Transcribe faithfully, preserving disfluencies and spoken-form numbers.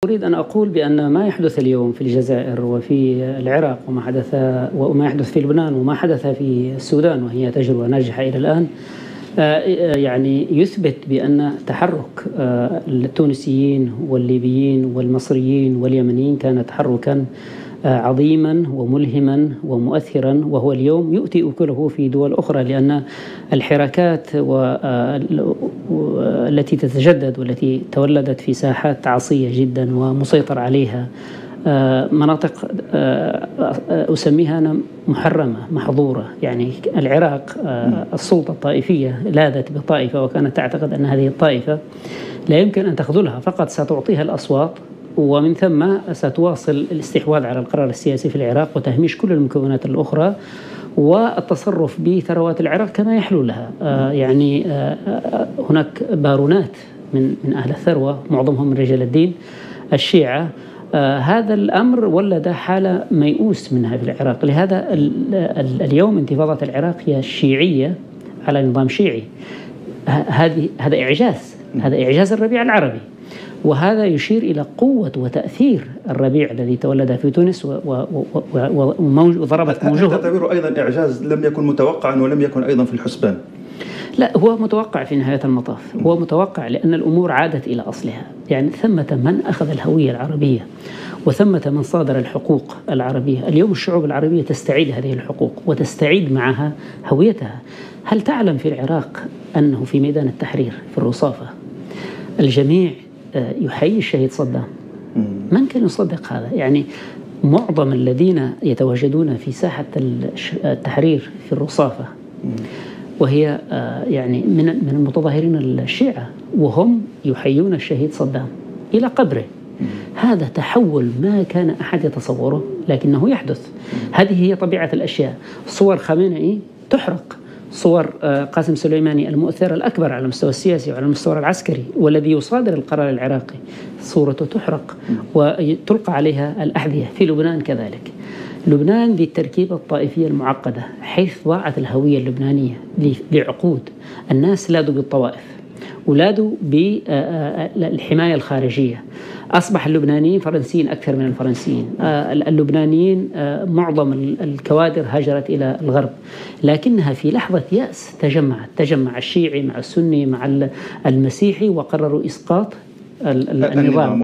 أريد أن أقول بأن ما يحدث اليوم في الجزائر وفي العراق وما حدث وما يحدث في لبنان وما حدث في السودان وهي تجربة ناجحة إلى الآن يعني يثبت بأن تحرك التونسيين والليبيين والمصريين واليمنيين كان تحركا عظيما وملهما ومؤثرا، وهو اليوم يؤتي أكله في دول أخرى، لأن الحراكات التي تتجدد والتي تولدت في ساحات عصية جدا ومسيطر عليها مناطق أسميها أنا محرمة محظورة. يعني العراق السلطة الطائفية لاذت بطائفة وكانت تعتقد أن هذه الطائفة لا يمكن أن تخذلها، فقط ستعطيها الأصوات، ومن ثم ستواصل الاستحواذ على القرار السياسي في العراق وتهميش كل المكونات الأخرى والتصرف بثروات العراق كما يحلو لها. يعني هناك بارونات من من أهل الثروة، معظمهم من رجال الدين الشيعة. آه هذا الأمر ولد حالة ميؤوس منها في العراق. لهذا ال ال اليوم انتفاضة العراق هي الشيعية على نظام شيعي. هذه هذا إعجاز، هذا إعجاز الربيع العربي، وهذا يشير إلى قوة وتأثير الربيع الذي تولد في تونس وضربت موجه. تعتبره أيضا إعجاز لم يكن متوقعا ولم يكن أيضا في الحسبان؟ لا، هو متوقع في نهاية المطاف، هو متوقع لأن الأمور عادت إلى أصلها. يعني ثمة من أخذ الهوية العربية وثمة من صادر الحقوق العربية. اليوم الشعوب العربية تستعيد هذه الحقوق وتستعيد معها هويتها. هل تعلم في العراق أنه في ميدان التحرير في الرصافة الجميع يحيي الشهيد صدام؟ من كان يصدق هذا؟ يعني معظم الذين يتواجدون في ساحة التحرير في الرصافة وهي يعني من من المتظاهرين الشيعة وهم يحيون الشهيد صدام إلى قبره. هذا تحول ما كان أحد يتصوره، لكنه يحدث. هذه هي طبيعة الأشياء. صور خامنئي تحرق، صور قاسم سليماني المؤثر الأكبر على المستوى السياسي وعلى المستوى العسكري والذي يصادر القرار العراقي صورته تحرق وتلقى عليها الأحذية. في لبنان كذلك. لبنان ذي التركيبة الطائفية المعقدة، حيث ضاعت الهوية اللبنانية لعقود. الناس لاذوا بالطوائف ولاذوا بالحماية الخارجية. أصبح اللبنانيين فرنسيين أكثر من الفرنسيين. اللبنانيين معظم الكوادر هاجرت إلى الغرب، لكنها في لحظة يأس تجمعت، تجمع الشيعي مع السني مع المسيحي وقرروا إسقاط النظام.